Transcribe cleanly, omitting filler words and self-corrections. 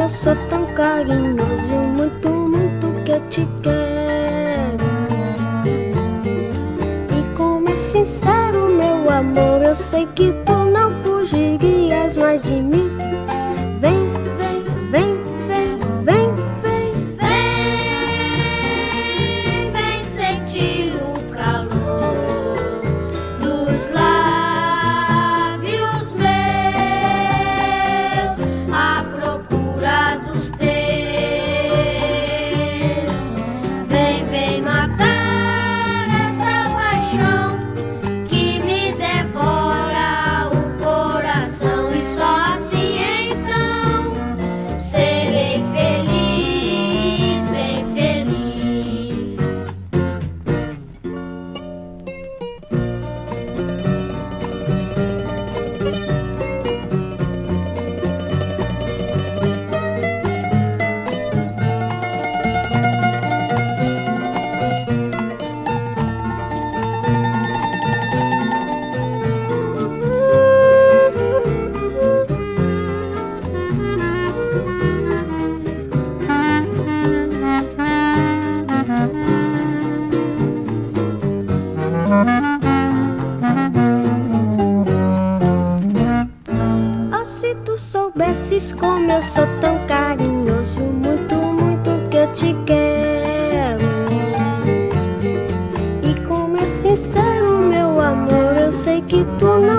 eu sou tão carinhoso, muito, muito que eu te quero. E como é sincero meu amor, eu sei que tu não fugirias mais de mim. Vem, vem, vem, vem, vem, vem, vem, vem sentir o calor dos lábios meus à procura dos teus. Vem, vem matar esta paixão que me devora o coração, e só assim então serei feliz, bem feliz. Ah, se tu soubesses como eu sou tão carinhoso, muito, muito que eu te quero. E como é sincero meu amor, eu sei que tu não